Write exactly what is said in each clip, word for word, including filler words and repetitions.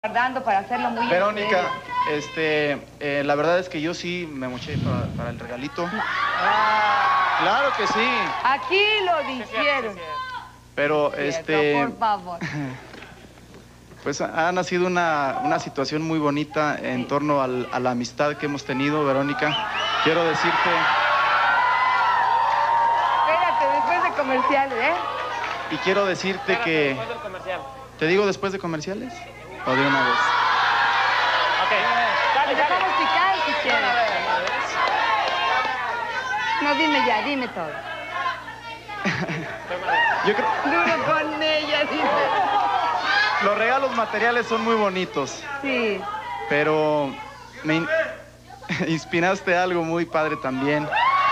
guardando para hacerlo muy Verónica, este, eh, la verdad es que yo sí me moché para, para el regalito. No. Claro que sí. Aquí lo dijeron. Pero, Cierto, este... por favor. Pues ha nacido una, una situación muy bonita en Sí. torno al, a la amistad que hemos tenido, Verónica. Quiero decirte... Espérate, después de comerciales, ¿eh? Y quiero decirte Espérate, que... después del comercial. ¿Te digo después de comerciales? ¿O de una vez? Ok, dale, Nos dale. dejamos picar si quieres. No, dime ya, dime todo. Yo creo... Duro con ella, dice. Los regalos materiales son muy bonitos, Sí. pero me in- inspiraste algo muy padre también.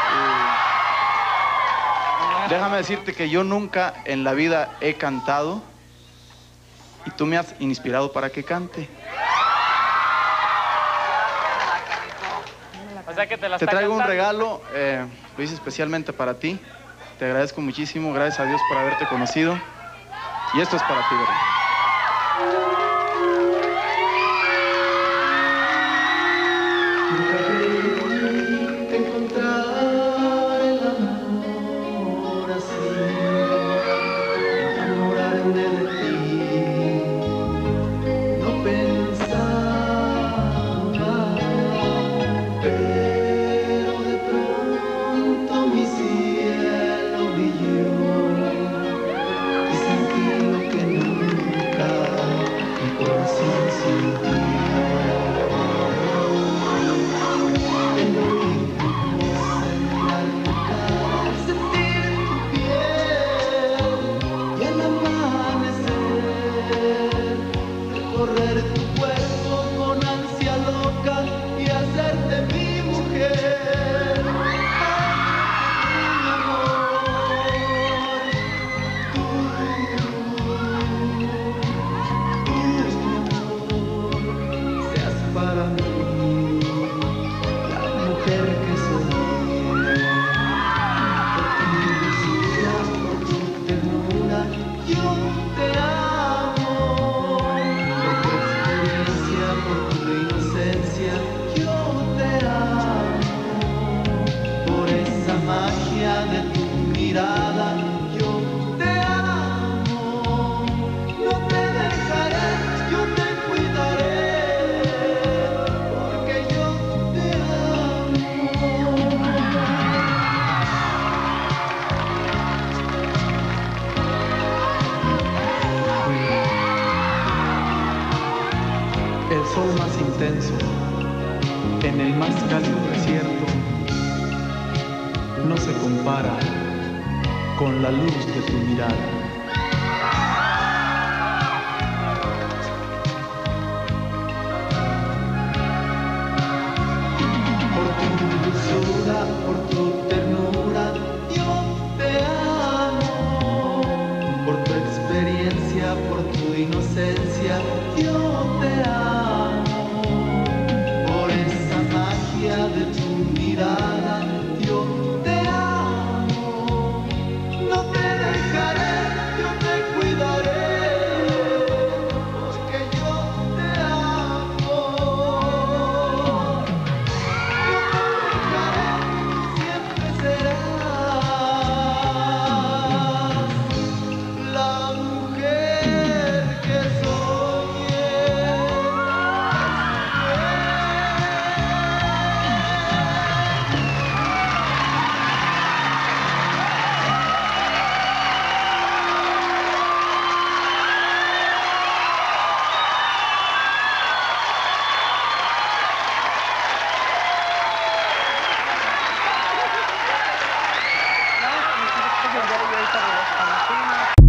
Y déjame decirte que yo nunca en la vida he cantado y tú me has inspirado para que cante. O sea que te la Te está traigo un cantando. regalo, eh, lo hice especialmente para ti. Te agradezco muchísimo, gracias a Dios por haberte conocido. Y esto es para ti, Verónica. Nunca creí encontrar el amor así, enamorarme de ti. No pensaba, pero de pronto mi cielo brilló y sentí lo que nunca mi corazón sintió. Recorrer tu cuerpo con ansia loca y hacerte mi mujer. Ay, mi amor, tú, tú, mi amor, seas para mí la mujer que soñé. Por tu dulzura, por tu ternura, yo te amo. Por tu inocencia, yo te amo. Por esa magia de tu mirada, yo te amo. No te dejaré, yo te cuidaré, porque yo te amo. El sol más intenso, en el más cálido desierto, no se compara con la luz de tu mirada. Por tu dulzura, por tu ternura, yo te amo. Por tu experiencia, por tu inocencia, yo te amo. Por esa magia de tu mirada, yo te amo. No te dejaré, yo te cuidaré, porque yo te amo. No te dejaré, siempre serás la mujer que soñé. No,